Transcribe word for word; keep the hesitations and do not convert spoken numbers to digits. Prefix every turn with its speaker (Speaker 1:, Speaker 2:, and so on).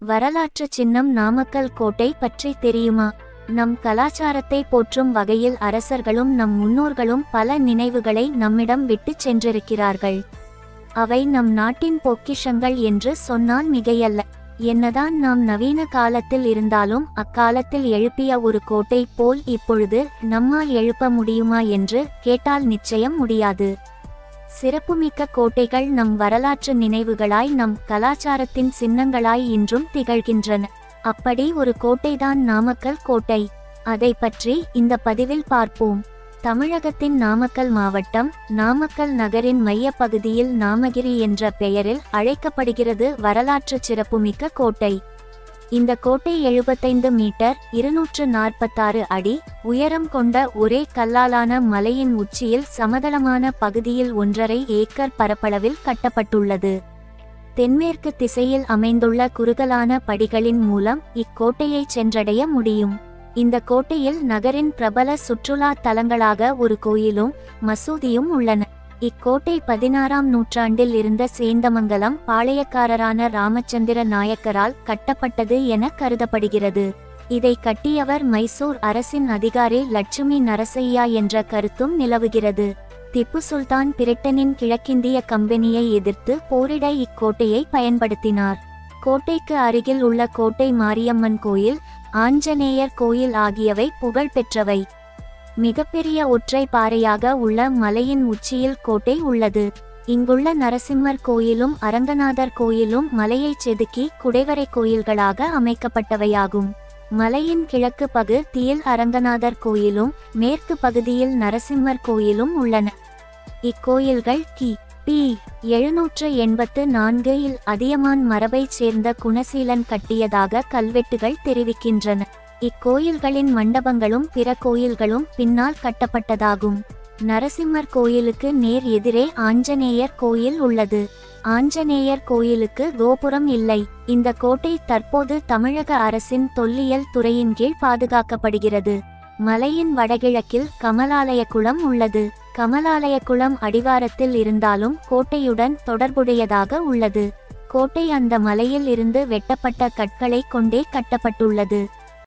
Speaker 1: வரலாற்று சின்னம் நாமக்கல் கோட்டை பற்றி தெரியுமா? நம் கலாச்சாரத்தை போற்றும் வகையில் அரசர்களும் நம் முன்னோர்களும் பல நினைவுகளை நம்மிடம் விட்டுச் சென்றிருக்கிறார்கள். அவை நம் நாட்டின் பொக்கிஷங்கள் என்று சொன்னால் மிகையல்ல. என்னதான் நாம் நவீன காலத்தில் இருந்தாலும் அக்காலத்தில் எழுப்பிய ஒரு கோட்டை போல் இப்பொழுது நம்மால் எழுப்ப முடியுமா என்று கேட்டால் நிச்சயம் முடியாது. சிறப்புமிக்க கோட்டைகள் நம் வரலாற்று நினைவுகளாய், நம் கலாச்சாரத்தின் சின்னங்களாய் இன்றும் திகழ்கின்றன. அப்படி ஒரு கோட்டைதான் நாமக்கல் கோட்டை. அதை பற்றி இந்த பதிவில் பார்ப்போம். தமிழகத்தின் நாமக்கல் மாவட்டம், நாமக்கல் நகரின் மைய பகுதியில் நாமகிரி என்ற பெயரில் அழைக்கப்படுகிறது வரலாற்று சிறப்புமிக்க கோட்டை. இந்த கோட்டை எழுபத்தைந்து மீட்டர் இருநூற்று நாற்பத்தாறு அடி உயரம் கொண்ட ஒரே கல்லாலான மலையின் உச்சியில் சமதளமான பகுதியில் ஒன்றரை ஏக்கர் பரப்பளவில் கட்டப்பட்டுள்ளது. தென்மேற்கு திசையில் அமைந்துள்ள குறுகலான படிகளின் மூலம் இக்கோட்டையை சென்றடைய முடியும். இந்த கோட்டையில் நகரின் பிரபல சுற்றுலா தலங்களாக ஒரு கோயிலும் மசூதியும் உள்ளன. இக்கோட்டை பதினாறாம் நூற்றாண்டில் இருந்த சேந்தமங்கலம் பாளையக்காரரான ராமச்சந்திர நாயக்கரால் கட்டப்பட்டது என கருதப்படுகிறது. இதை கட்டியவர் மைசூர் அரசின் அதிகாரி லட்சுமி நரசையா என்ற கருத்தும் நிலவுகிறது. திப்பு சுல்தான் பிரிட்டனின் கிழக்கிந்திய கம்பெனியை எதிர்த்து போரிட இக்கோட்டையை பயன்படுத்தினார். கோட்டைக்கு அருகில் உள்ள கோட்டை மாரியம்மன் கோயில், ஆஞ்சநேயர் கோயில் ஆகியவை புகழ் பெற்றவை. மிகப்பெரிய ஒற்றை பாறையாக உள்ள மலையின் உச்சியில் கோட்டை உள்ளது. இங்குள்ள நரசிம்மர் கோயிலும் அரங்கநாதர் கோயிலும் மலையைச் செதுக்கி குடைவரை கோயில்களாக அமைக்கப்பட்டவையாகும். மலையின் கிழக்கு பகுதியில் அரங்கநாதர் கோயிலும் மேற்கு பகுதியில் நரசிம்மர் கோயிலும் உள்ளன. இக்கோயில்கள் கி பி எழுநூற்று எண்பத்து நான்கில் அதியமான் மரபைச் சேர்ந்த குணசீலன் கட்டியதாக கல்வெட்டுகள் தெரிவிக்கின்றன. இக்கோயில்களின் மண்டபங்களும் பிற கோயில்களும் பின்னால் கட்டப்பட்டதாகும். நரசிம்மர் கோயிலுக்கு நேர் எதிரே ஆஞ்சநேயர் கோயில் உள்ளது. ஆஞ்சநேயர் கோயிலுக்கு கோபுரம் இல்லை. இந்த கோட்டை தற்போது தமிழக அரசின் தொல்லியல் துறையின் கீழ் பாதுகாக்கப்படுகிறது. மலையின் வடகிழக்கில் கமலாலய குளம் உள்ளது. கமலாலய குளம் அடிவாரத்தில் இருந்தாலும் கோட்டையுடன் தொடர்புடையதாக உள்ளது. கோட்டை அந்த மலையில் இருந்து வெட்டப்பட்ட கற்களை கொண்டே கட்டப்பட்டுள்ளது.